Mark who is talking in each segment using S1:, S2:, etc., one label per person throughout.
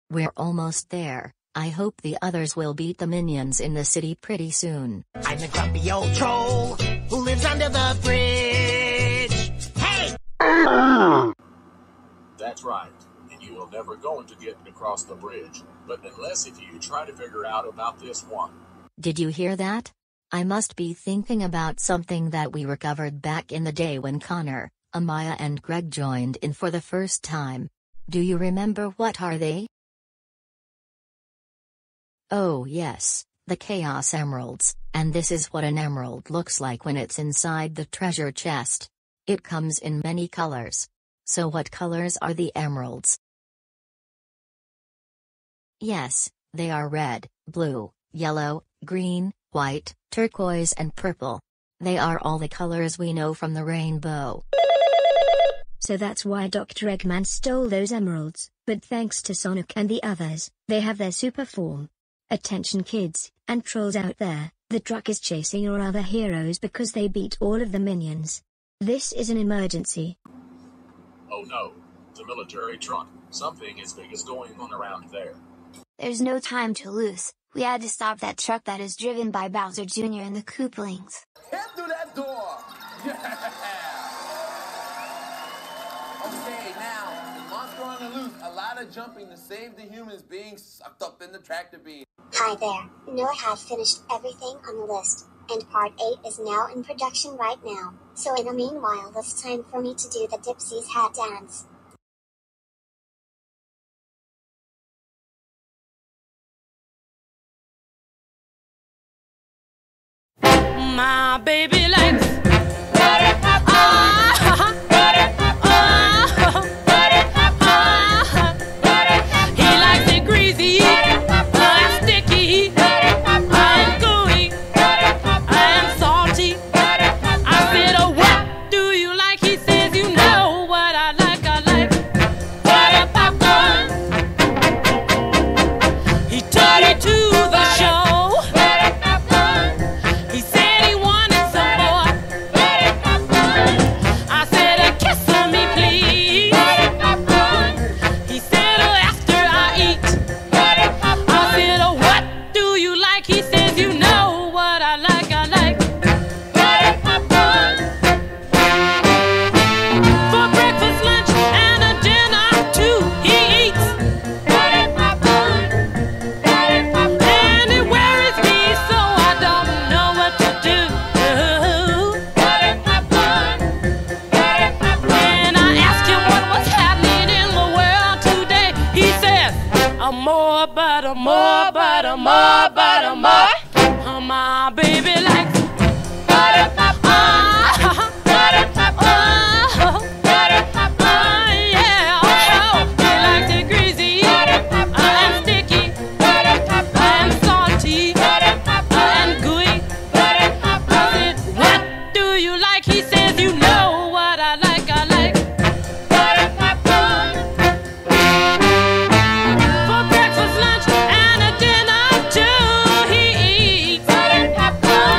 S1: We're almost there. I hope the others will beat the minions in the city pretty soon.
S2: I'm the grumpy old troll who lives under the bridge. Hey!
S3: That's right. And you will never going to get across the bridge, but unless if you try to figure out about this one.
S1: Did you hear that? I must be thinking about something that we recovered back in the day when Connor, Amaya and Greg joined in for the first time. Do you remember what are they? Oh yes, the Chaos Emeralds, and this is what an emerald looks like when it's inside the treasure chest. It comes in many colors. So what colors are the emeralds? Yes, they are red, blue, yellow, green, white, turquoise and purple. They are all the colors we know from the rainbow.
S4: So that's why Dr. Eggman stole those emeralds, but thanks to Sonic and the others, they have their super form. Attention kids, and trolls out there, the truck is chasing our other heroes because they beat all of the minions. This is an emergency.
S3: Oh no, the military truck. Something as big is going on around there.
S5: There's no time to lose. We had to stop that truck that is driven by Bowser Jr. and the Koopalings.
S6: Head through that door! Yeah! Okay, now, the monster on the loose. A lot of jumping to save the humans being sucked up in the tractor beam.
S7: Hi there. Noah has finished everything on the list, and part 8 is now in production right now. So in the meanwhile, it's time for me to do the Dipsy's hat dance.
S8: My baby likes he likes it greasy and sticky and gooey and salty. I said, oh, what do you like? He says, you know what I like. I like butter popcorn. He took me to the show. More butter, my baby likes butter popcorn. Butter popcorn. Butter popcorn. Yeah. He likes it greasy and sticky and salty and gooey. I said, what do you like? He says, you know what I like. I like butter popcorn. For breakfast, lunch, and a dinner too. He eats butter popcorn.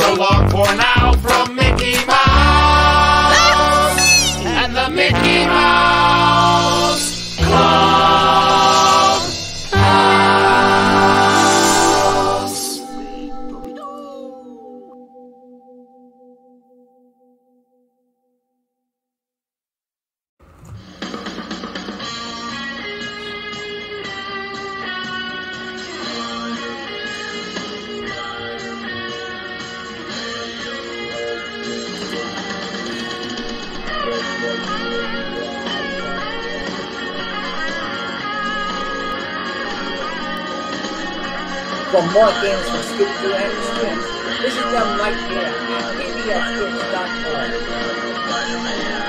S9: So long for now from Mickey Mouse and the Mickey Mouse Clubhouse.
S10: For more games from Scooby and his friends, visit them right here at pbskids.org.